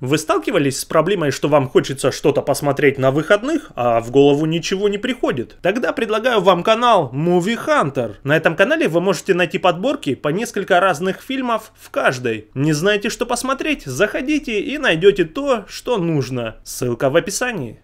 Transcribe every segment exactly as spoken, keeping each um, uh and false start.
Вы сталкивались с проблемой, что вам хочется что-то посмотреть на выходных, а в голову ничего не приходит? Тогда предлагаю вам канал Movie Hunter. На этом канале вы можете найти подборки по несколько разных фильмов в каждой. Не знаете, что посмотреть? Заходите и найдете то, что нужно. Ссылка в описании.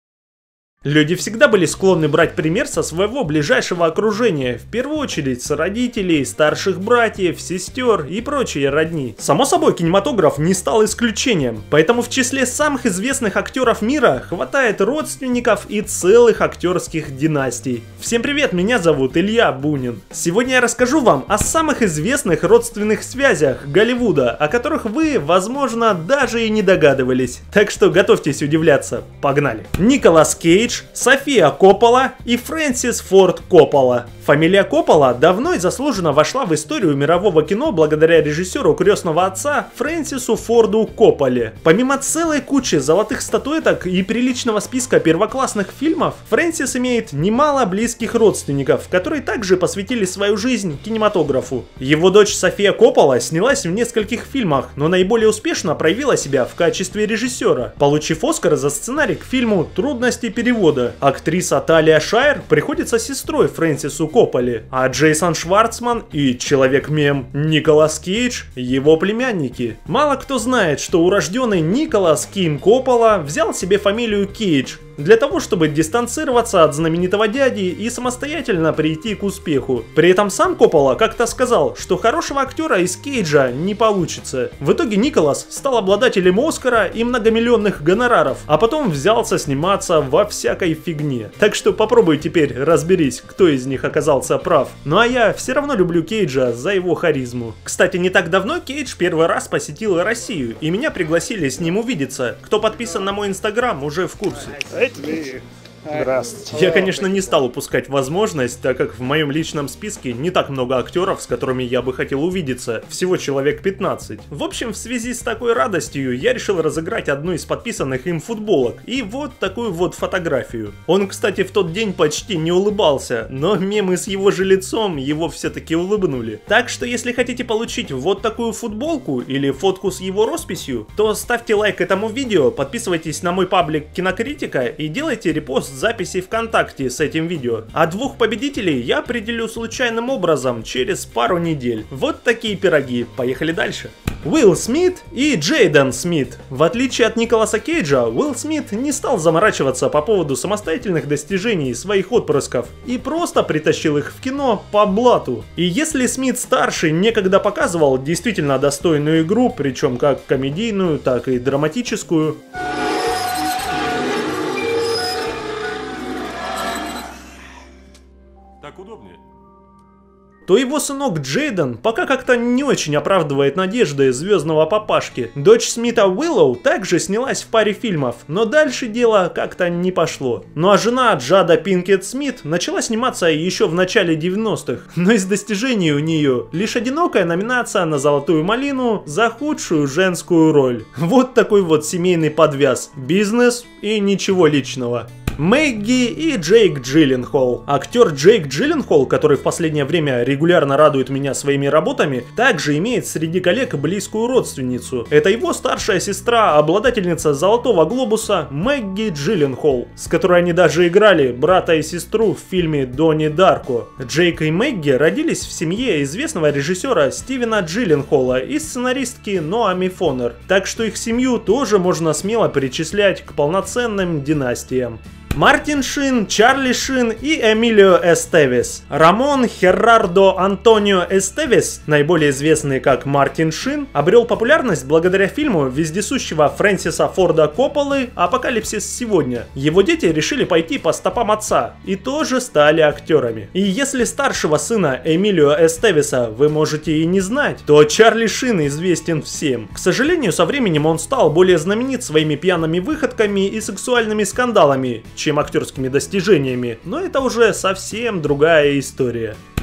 Люди всегда были склонны брать пример со своего ближайшего окружения, в первую очередь с родителей, старших братьев, сестер и прочие родни. Само собой, кинематограф не стал исключением, поэтому в числе самых известных актеров мира хватает родственников и целых актерских династий. Всем привет, меня зовут Илья Бунин. Сегодня я расскажу вам о самых известных родственных связях Голливуда, о которых вы, возможно, даже и не догадывались. Так что готовьтесь удивляться, погнали. Николас Кейдж, София Коппола и Фрэнсис Форд Коппола. Фамилия Коппола давно и заслуженно вошла в историю мирового кино благодаря режиссеру «Крестного отца» Фрэнсису Форду Копполе. Помимо целой кучи золотых статуэток и приличного списка первоклассных фильмов, Фрэнсис имеет немало близких родственников, которые также посвятили свою жизнь кинематографу. Его дочь София Коппола снялась в нескольких фильмах, но наиболее успешно проявила себя в качестве режиссера, получив Оскар за сценарий к фильму «Трудности перевода». Актриса Талия Шайер приходится сестрой Фрэнсису Копполе, а Джейсон Шварцман и Человек-мем Николас Кейдж – его племянники. Мало кто знает, что урожденный Николас Ким Коппола взял себе фамилию Кейдж для того, чтобы дистанцироваться от знаменитого дяди и самостоятельно прийти к успеху. При этом сам Коппола как-то сказал, что хорошего актера из Кейджа не получится. В итоге Николас стал обладателем Оскара и многомиллионных гонораров, а потом взялся сниматься во всякой фигне. Так что попробуй теперь разберись, кто из них оказался прав. Ну а я все равно люблю Кейджа за его харизму. Кстати, не так давно Кейдж первый раз посетил Россию, и меня пригласили с ним увидеться. Кто подписан на мой инстаграм, уже в курсе. Здравствуйте. Я, конечно, не стал упускать возможность, так как в моем личном списке не так много актеров, с которыми я бы хотел увидеться, всего человек пятнадцать. В общем, в связи с такой радостью я решил разыграть одну из подписанных им футболок, и вот такую вот фотографию. Он, кстати, в тот день почти не улыбался, но мемы с его же лицом его все-таки улыбнули. Так что, если хотите получить вот такую футболку или фотку с его росписью, то ставьте лайк этому видео, подписывайтесь на мой паблик Кинокритика и делайте репост записей ВКонтакте с этим видео. А двух победителей я определю случайным образом через пару недель. Вот такие пироги. Поехали дальше. Уилл Смит и Джейден Смит. В отличие от Николаса Кейджа, Уилл Смит не стал заморачиваться по поводу самостоятельных достижений своих отпрысков и просто притащил их в кино по блату. И если Смит старший некогда показывал действительно достойную игру, причем как комедийную, так и драматическую, так удобнее, то его сынок Джейден пока как-то не очень оправдывает надежды звездного папашки. Дочь Смита Уиллоу также снялась в паре фильмов, но дальше дело как-то не пошло. Ну а жена Джада Пинкет Смит начала сниматься еще в начале девяностых, но из достижений у нее лишь одинокая номинация на «Золотую малину» за худшую женскую роль. Вот такой вот семейный подвяз. Бизнес и ничего личного. Мэгги и Джейк Джилленхол. Актер Джейк Джилленхол, который в последнее время регулярно радует меня своими работами, также имеет среди коллег близкую родственницу. Это его старшая сестра, обладательница Золотого глобуса Мэгги Джилленхол, с которой они даже играли брата и сестру в фильме Донни Дарко. Джейк и Мэгги родились в семье известного режиссера Стивена Джилленхола и сценаристки Ноами Фонер, так что их семью тоже можно смело причислять к полноценным династиям. Мартин Шин, Чарли Шин и Эмилио Эстевес. Рамон Херардо Антонио Эстевес, наиболее известный как Мартин Шин, обрел популярность благодаря фильму вездесущего Фрэнсиса Форда Копполы «Апокалипсис сегодня». Его дети решили пойти по стопам отца и тоже стали актерами. И если старшего сына Эмилио Эстевеса вы можете и не знать, то Чарли Шин известен всем. К сожалению, со временем он стал более знаменит своими пьяными выходками и сексуальными скандалами, чем актерскими достижениями, но это уже совсем другая история.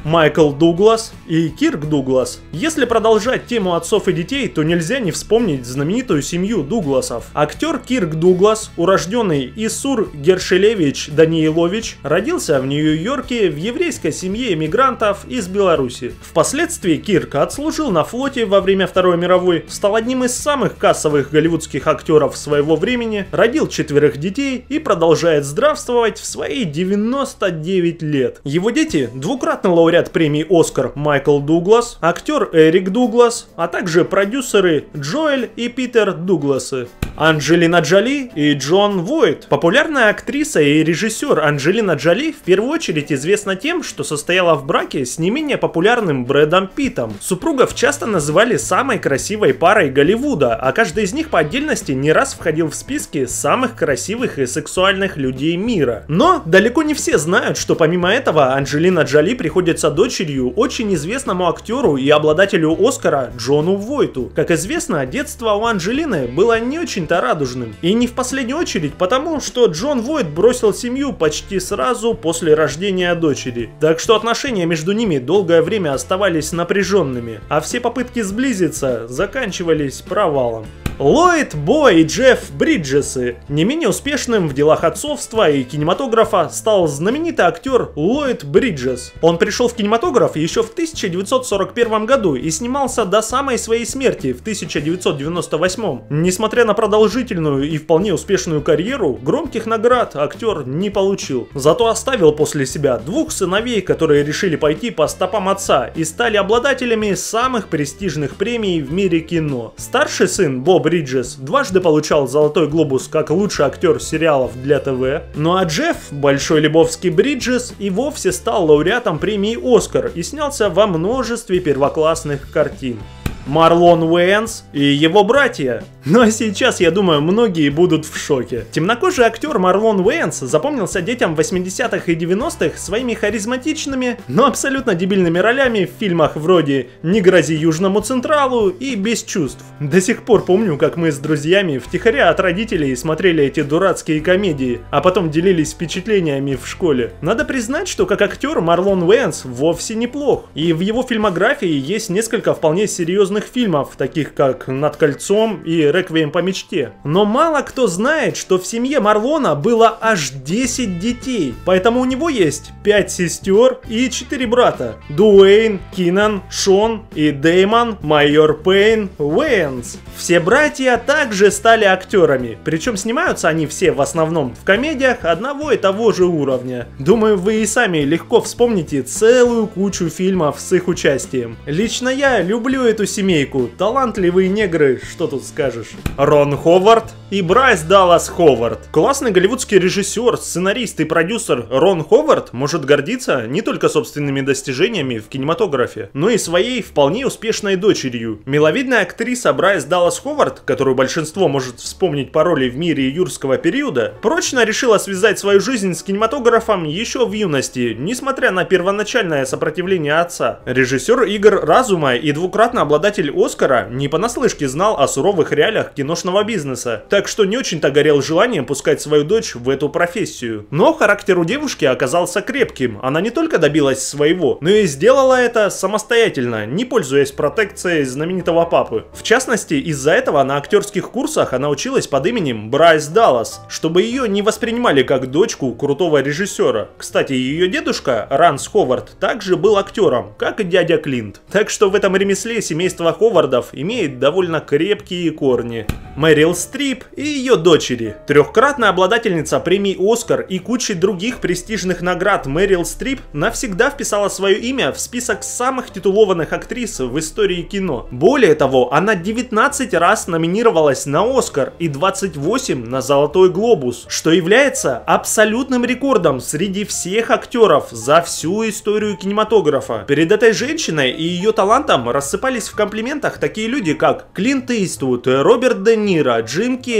Майкл Дуглас и Кирк Дуглас. Если продолжать тему отцов и детей, то нельзя не вспомнить знаменитую семью Дугласов. Актер Кирк Дуглас, урожденный Исур Гершелевич Даниилович, родился в Нью-Йорке в еврейской семье эмигрантов из Беларуси. Впоследствии Кирк отслужил на флоте во время Второй мировой, стал одним из самых кассовых голливудских актеров своего времени, родил четверых детей и продолжает здравствовать в свои девяносто девять лет. Его дети – двукратный лауреат премии «Оскар» Майкл Дуглас, актер Эрик Дуглас, а также продюсеры Джоэль и Питер Дугласы. Анджелина Джоли и Джон Войт. Популярная актриса и режиссер Анджелина Джоли в первую очередь известна тем, что состояла в браке с не менее популярным Брэдом Питтом. Супругов часто называли самой красивой парой Голливуда, а каждый из них по отдельности не раз входил в списки самых красивых и сексуальных людей мира. Но далеко не все знают, что помимо этого Анджелина Джоли приходится дочерью очень известному актеру и обладателю Оскара Джону Войту. Как известно, детство у Анджелины было не очень радужным. И не в последнюю очередь потому, что Джон Войт бросил семью почти сразу после рождения дочери. Так что отношения между ними долгое время оставались напряженными, а все попытки сблизиться заканчивались провалом. Ллойд, Бо и Джефф Бриджесы. Не менее успешным в делах отцовства и кинематографа стал знаменитый актер Ллойд Бриджес. Он пришел в кинематограф еще в тысяча девятьсот сорок первом году и снимался до самой своей смерти в тысяча девятьсот девяносто восьмом. Несмотря на продолжительную и вполне успешную карьеру, громких наград актер не получил. Зато оставил после себя двух сыновей, которые решили пойти по стопам отца и стали обладателями самых престижных премий в мире кино. Старший сын Бо Бриджес дважды получал Золотой глобус как лучший актер сериалов для ТВ. Ну а Джефф, Большой Лебовский Бриджес, и вовсе стал лауреатом премии «Оскар» и снялся во множестве первоклассных картин. Марлон Уэйнс и его братья. Ну а сейчас, я думаю, многие будут в шоке. Темнокожий актер Марлон Уэйнс запомнился детям восьмидесятых и девяностых своими харизматичными, но абсолютно дебильными ролями в фильмах вроде «Не грози Южному Централу» и «Без чувств». До сих пор помню, как мы с друзьями втихаря от родителей смотрели эти дурацкие комедии, а потом делились впечатлениями в школе. Надо признать, что как актер Марлон Уэйнс вовсе неплох, и в его фильмографии есть несколько вполне серьезных фильмов, таких как «Над кольцом» и «Реквием по мечте». Но мало кто знает, что в семье Марлона было аж десять детей, поэтому у него есть пять сестер и четыре брата: Дуэйн, Кинан, Шон и Дэймон Майор Пейн Уэйнс. Все братья также стали актерами, причем снимаются они все в основном в комедиях одного и того же уровня. Думаю, вы и сами легко вспомните целую кучу фильмов с их участием. Лично я люблю эту семью. Талантливые негры, что тут скажешь. Рон Ховард и Брайс Даллас Ховард. Классный голливудский режиссер, сценарист и продюсер Рон Ховард может гордиться не только собственными достижениями в кинематографе, но и своей вполне успешной дочерью. Миловидная актриса Брайс Даллас Ховард, которую большинство может вспомнить по роли в «Мире юрского периода», прочно решила связать свою жизнь с кинематографом еще в юности, несмотря на первоначальное сопротивление отца. Режиссер «Игр разума» и двукратно обладатель Оскара не понаслышке знал о суровых реалиях киношного бизнеса, так что не очень-то горел желанием пускать свою дочь в эту профессию. Но характер у девушки оказался крепким, она не только добилась своего, но и сделала это самостоятельно, не пользуясь протекцией знаменитого папы. В частности, из-за этого на актерских курсах она училась под именем Брайс Даллас, чтобы ее не воспринимали как дочку крутого режиссера. Кстати, ее дедушка Ранс Ховард также был актером, как и дядя Клинт. Так что в этом ремесле семейство Ховардов имеет довольно крепкие корни. Мэрил Стрип и ее дочери. Трехкратная обладательница премий «Оскар» и кучи других престижных наград Мэрил Стрип навсегда вписала свое имя в список самых титулованных актрис в истории кино. Более того, она девятнадцать раз номинировалась на «Оскар» и двадцать восемь на «Золотой глобус», что является абсолютным рекордом среди всех актеров за всю историю кинематографа. Перед этой женщиной и ее талантом рассыпались в комплиментах такие люди, как Клинт Иствуд, Роберт Де Ниро, Джим Керри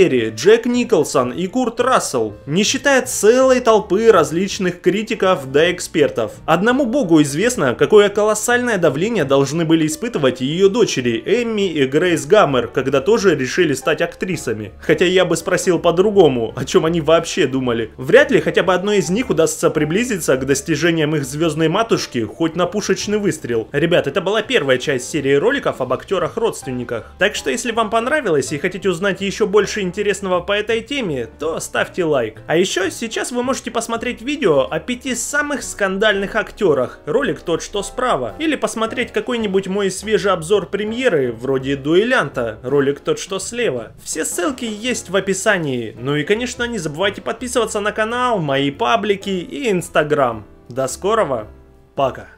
Керри, Джек Николсон и Курт Рассел, не считая целой толпы различных критиков да экспертов. Одному богу известно, какое колоссальное давление должны были испытывать ее дочери Эмми и Грейс Гаммер, когда тоже решили стать актрисами. Хотя я бы спросил по-другому, о чем они вообще думали. Вряд ли хотя бы одной из них удастся приблизиться к достижениям их звездной матушки хоть на пушечный выстрел. Ребят, это была первая часть серии роликов об актерах-родственниках. Так что если вам понравилось и хотите узнать еще больше интересного по этой теме, то ставьте лайк. А еще сейчас вы можете посмотреть видео о пяти самых скандальных актерах, ролик тот что справа, или посмотреть какой-нибудь мой свежий обзор премьеры, вроде Дуэлянта, ролик тот что слева. Все ссылки есть в описании. Ну и конечно не забывайте подписываться на канал, мои паблики и инстаграм. До скорого, пока.